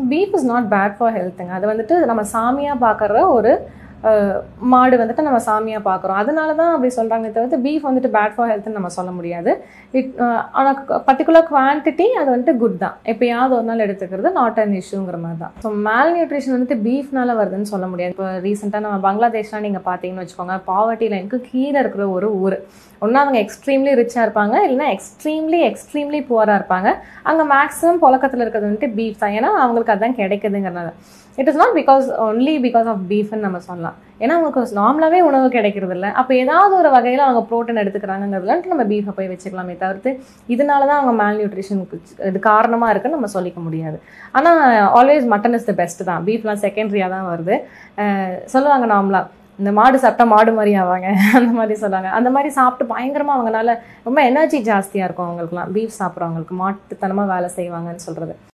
Beef is not bad for ஹெல்த்துங்க. அது வந்துட்டு நம்ம சாமியாக பார்க்குற ஒரு மாடு வந்துட்டு நம்ம சாமியாக பார்க்குறோம். அதனால தான் அப்படி சொல்கிறாங்க தவிர்த்து பீஃப் வந்துட்டு பேட் ஃபார் ஹெல்த்னு நம்ம சொல்ல முடியாது. ஆனால் பர்டிகுலர் குவான்டிட்டி அது வந்துட்டு குட் தான். எப்போயாவது ஒரு நாள் எடுத்துக்கிறது நாட் அன் இஷ்யூங்கிற மாதிரி தான். ஸோ மேல் நியூட்ரிஷன் வந்துட்டு பீஃப்னால வருதுன்னு சொல்ல முடியாது. இப்போ ரீசெண்டாக நம்ம பங்களாதேஷ்லாம் நீங்கள் பார்த்தீங்கன்னு வச்சுக்கோங்க, பாவர்ட்டி லைனுக்கு கீழே இருக்கிற ஒரு ஊர். ஒன்றா அவங்க எக்ஸ்ட்ரீம்லி ரிச்சாக இருப்பாங்க, இல்லைன்னா எக்ஸ்ட்ரீம்லி புவராக இருப்பாங்க. அங்கே மேக்ஸிமம் புழக்கத்தில் இருக்கிறது வந்துட்டு பீஃப் தான். ஏன்னா அவங்களுக்கு அதுதான் கிடைக்குதுங்கிறனால. It is not only because of பீஃப்னு நம்ம சொல்லலாம். ஏன்னா அவங்களுக்கு நார்மலாகவே உணவு கிடைக்கிறது இல்லை. அப்போ ஏதாவது ஒரு வகையில் அவங்க ப்ரோட்டீன் எடுத்துக்கிறாங்கிறதுலான்ட்டு நம்ம பீஃபை போய் வச்சுக்கலாமே தவிர்த்து இதனால தான் அவங்க மேல் நியூட்ரிஷனுக்கு இது காரணமாக இருக்குன்னு நம்ம சொல்லிக்க முடியாது. ஆனால் always mutton is the best தான். பீஃப்லாம் செகண்டரியாக தான் வருது. சொல்லுவாங்க நார்மலாக, இந்த மாடு சாப்பிட்டா மாடு மாதிரி ஆவாங்க அந்த மாதிரி சொல்லுவாங்க. அந்த மாதிரி சாப்பிட்டு பயங்கரமாக அவங்களால ரொம்ப எனர்ஜி ஜாஸ்தியாக இருக்கும் அவங்களுக்குலாம். பீஃப் சாப்பிட்றவங்களுக்கு மாட்டுத்தனமாக வேலை செய்வாங்கன்னு சொல்கிறது.